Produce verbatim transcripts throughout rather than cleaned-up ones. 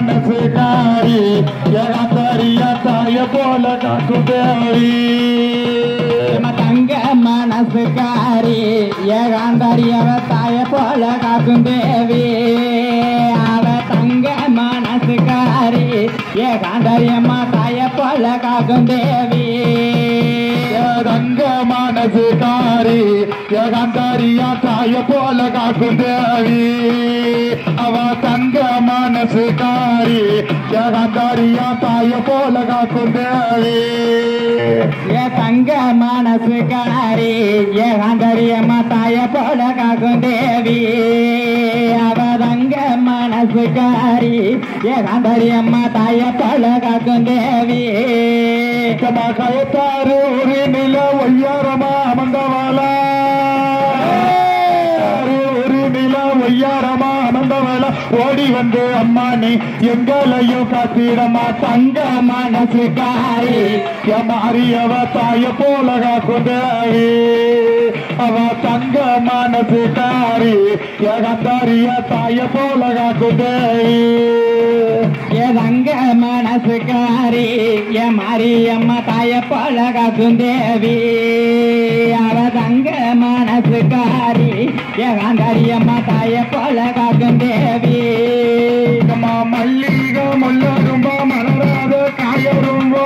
மனசுக்காரி ஏகாந்தரியா தாய போல காக்கும் தேவி தங்க மனசுக்காரி ஏகாந்தரியவ தாய போல காக்கும் தேவி அவ தங்க மனசுக்காரி ஏகாந்தரியம்மா தாய போல காக்கும் தேவி தங்க மனசுக்காரி ஏகாந்தரியா தாய போல காக்கும் தேவி அவ தங்க மனசுக்காரி ஏகாந்தரியா தாய போல காக்கும் தேவி ஏ தங்க மனசுக்காரி ஏகாந்தரியம்மா தாய போல காக்கும் தேவி அவ தங்க மனசுக்காரி ஏகாந்தரியம்மா தாய போல காக்கும் தேவி கயத்தாறு ஒரு நில ஒய்யாரமா அமர்ந்தவாளா ஒரு நில ஒய்யாரமா அமர்ந்தவாளா ஓடி வந்து அம்மா நீ எங்களையும் காத்திடமா தங்க மனசுக்காரி மாறியவ தாய போல காக்கும் தேவி அவ தங்க மனசுக்காரி ஏகாந்தரிய தாய போல காக்கும் தேவி ஏ தங்க மனசுக்காரி ஏ மாரியம்மா தாய போல காக்கும் தேவி அவ தங்க மனசுக்காரி ஏகாந்தரியம்மா தாய போல காக்கும் தேவி மல்லிக முள்ளரும்பா மலராத காயரும்பா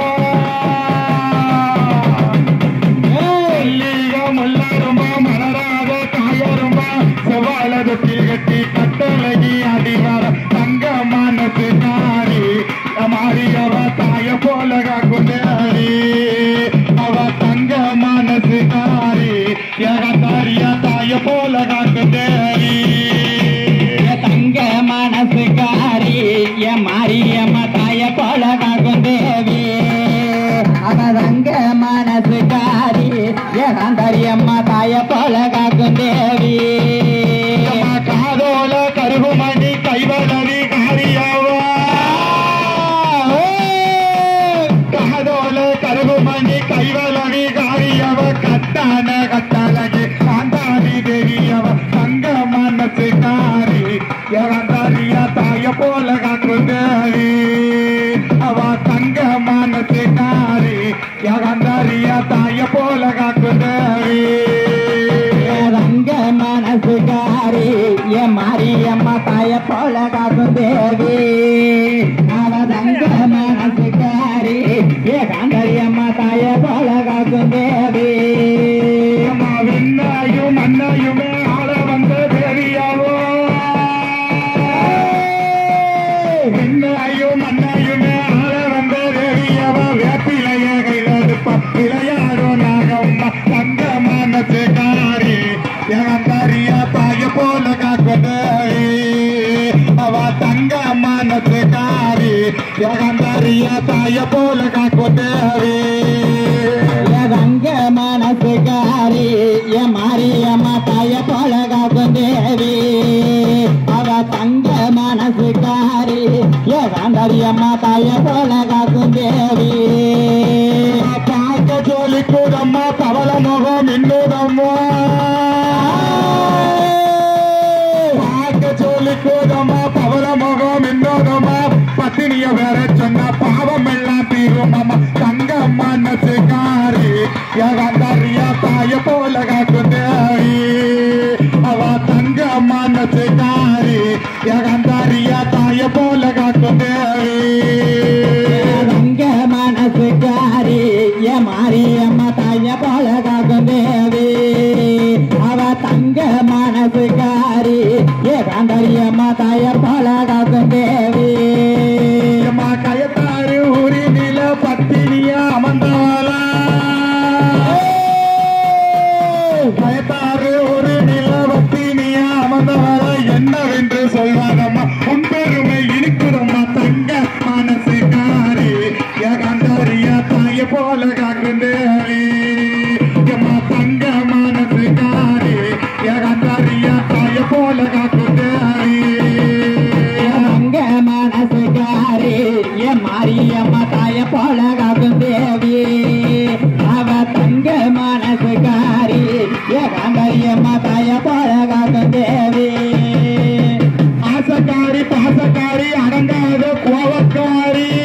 மல்லிக முள்ளரும்பா மலராத காயரும்பா செவ்வாழது கட்டி கட்டழகி அடிவார தங்க மனசுக்காரி மாறியவ தாய போல காக்கும் தேவி அவ தங்க மனசுக்காரி ஏகாந்தரியா தாய போல காக்கும் தேவி தங்க மனசுக்காரி ஏ மாரியம்மா தாய போல காக்கும் தேவி அவ தங்க மனசுக்காரி ஏகாந்தரியம்மா தாய போல காக்கும் தேவி காதோல கருகுமணி கைவளவி காரியவா காதோல கருகுமணி கைவளவி காரியவ கட்டான கட்டழகி காந்தாரி தேவியவ தங்க மனசுக்காரி ஏகாந்தரியா தாய போல காக்கும் தேவி அவ தங்க மனசுக்காரி ஏகாந்தரியா தாய போல காக்கும் தேவி தங்க மனசுக்காரி ஏ மாரியம்மா தாய போல காக்கும் தேவி அவ தங்க மனசுக்காரி ஏகாந்தரியம்மா தாய போல காக்கும் தேவி விண்ணாயும் மண்ணையுமே ஆள வந்த தேவியாவோ விண்ணாயும் மண்ணையுமே ஆள வந்த தேவியாவோ வேப்பிலைய கையிலெடுப்ப விளையாடும் நாகம்மா தங்க மனசுக்காரி ஏகாந்தரியா தாய போல காக்கும் தேவி அவ தங்க மனசுக்காரி ஏகாந்தரியா தாய போல காக்கும் தேவி தங்க மனசுக்காரி ஏ மாரியம்மா தாய போல காக்கும் தேவி அவ தங்க மனசுக்காரி ஏகாந்தரியம்மா தாய போல காக்கும் தேவி பார்க்க ஜோலி கூடம்மா பவள முகம் இன்னுதம்மா பார்க்க ஜோலி கூடம்மா பவள முகம் இன்னுதம்மா பத்தினிய வேற சொன்ன பாவம் எல்லாம் தீருமம்மா தங்க மனசுக்காரி ஏகாந்தரியா தாய போல காக்கும் தேவி அவ தங்க மனசுக்காரி ஏகாந்தரியா தாய போல காக்கும் தேவி தங்க மனசுக்காரி ஏ மாரியம்மா தாய போல காக்கும் தேவி அவ தங்க மனசுக்காரி ஏகாந்தரியம்மா தாய போல காக்கும் தேவி கயத்தாறு ஊரி நில பத்தினியா அமர்ந்தவாளா கயத்தாறு ஒரு நில பத்தினியா அமர்ந்தவாளா என்னவென்று சொல்வாதம்மா உன் பெருமை இருக்குதம்மா தங்க மனசுக்காரி ஏகாந்தரியா தாய போல காக்கும் தேவி தங்க மனசுக்காரி ஏகாந்தரியா தாய போல காக்கும் தேவி தங்க மனசுக்காரி ஏ மாரியம்மா தாய போல காக்கும் தேவி அவ தங்க மனசுக்காரி ஏகாந்தரியம்மா தாய போல காக்கும் தேவி ஆசக்காரி பாசக்காரி அடங்காத கோவக்காரி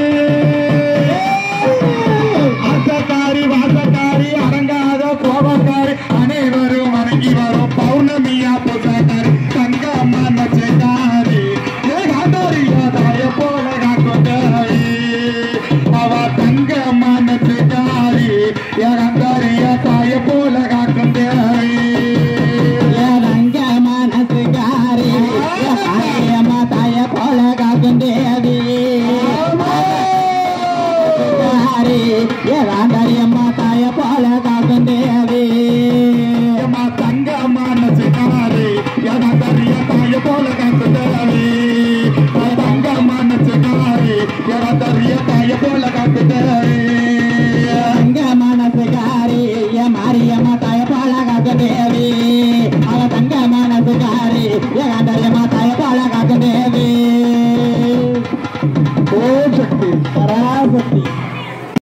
ஆசக்காரி வாசக்காரி அடங்காத கோபக்காரி அனைவரும் வணங்கி வரும் பௌர்ணமியா பூசக்காரி தங்கம்மா நச்சக்காரி ஏகாதாரியா தாய போல காக்குதாரி அவ தங்கம்மா நச்சக்காரி ஏகாதாரியா தாய போல காக்குதாரி ஏதங்க மனசுகாரி அம்மா தாய போல காக்கும் தேவி ஏதாந்தரியம்மா தாய போல காக்கும் தேவி தங்கம்மா நச்சக்காரி ஏகாதாரியா தாய போல காக்குதாரி தங்கம்மா நச்சக்காரி ஏகாதாரியா தாய போல காக்குதாரி தங்க மனசுகாரி மாரியம்மா தாய போல காக்கும் தேவி அவ தங்க மனசுகாரி ஏதாந்தரியம்மா தாய போல காக்கும் தேவி ஓ சக்தி பராசக்தி